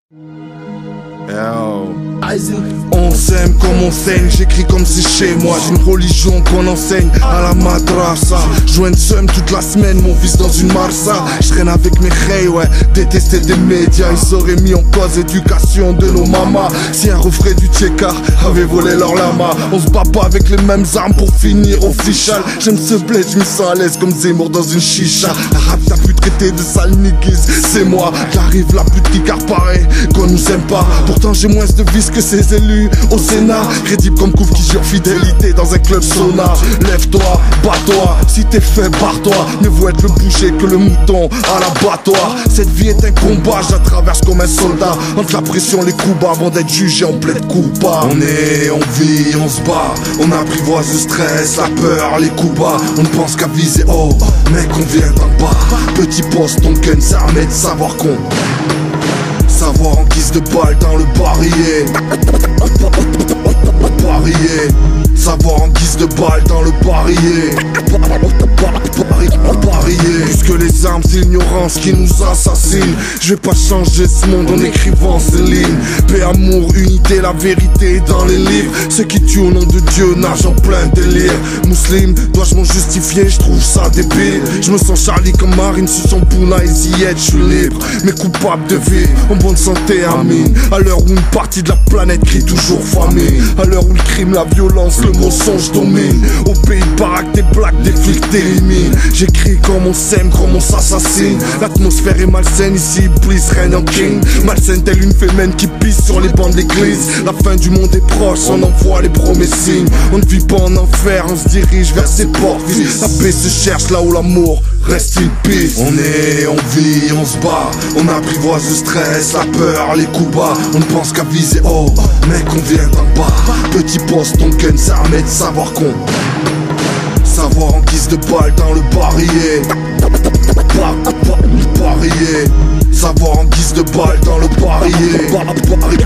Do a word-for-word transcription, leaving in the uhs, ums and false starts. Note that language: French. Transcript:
On s'aime comme on saigne, j'écris comme si chez moi. J'ai une religion qu'on enseigne à la madrasa. Joint de seum toute la semaine, mon fils dans une marsa. Je traîne avec mes reilles, ouais, détester des médias. Ils auraient mis en cause l'éducation de nos mamas. Si un refrain du Tchekar avait volé leur lama. On se bat pas avec les mêmes armes pour finir au fichal. J'aime ce bled, je me sens à l'aise comme Zemmour dans une chicha. Rap t'as pu traiter de sale niggas, c'est moi. J'arrive la pute qui car paraît qu'on nous aime pas. Pourtant j'ai moins de vis que ces élus au Sénat. Crédible comme Kouf qui jure fidélité dans un club sauna. Lève-toi, bats-toi, si t'es fait barre-toi. Mieux vaut être le boucher que le mouton à l'abattoir. Cette vie est un combat, je la traverse comme un soldat. Entre la pression, les coups bas avant d'être jugé en plaide coupable. On est, on vit, on se bat. On apprivoise le stress, la peur, les coups bas. On ne pense qu'à viser haut, mec on vient d'en bas. Petit poste, ton gun, ça armé de savoir qu'on savoir en guise de balle dans le barillet. Barillet. Savoir en guise de balle dans le barillet. Puisque les armes c'est l'ignorance qui nous assassine. Je vais pas changer ce monde en écrivant ces lignes. Paix, amour, unité, la vérité dans les livres. Ceux qui tuent au nom de Dieu nagent en plein délire. Musulman, dois-je m'en justifier? Je trouve ça débile. Je me sens Charlie comme Marine sous son pouna et Ziyech, je suis libre. Mais coupable de vivre en bonne santé, amine. À l'heure où une partie de la planète crie toujours famine. À l'heure où le crime, la violence, le mensonge domine. Au pays de baraque, des plaques, des flics t'éliminent. J'écris comme on s'aime, comme on s'assassine. L'atmosphère est malsaine ici, please, règne en king. Malsaine telle une fémène qui pisse sur les bancs de l'église. La fin du monde est proche, on envoie les premiers signes. On ne vit pas en enfer, on se dirige vers ses portes. La paix se cherche là où l'amour reste in peace. On est, on vit, on se bat. On apprivoise le stress, la peur, les coups bas. On ne pense qu'à viser haut, mec on vient d'en bas. Petit poste, ton gun, ça armé de savoir qu'on savoir en guise de balle dans le barillet. Barillet. Savoir en guise de balle dans le barillet.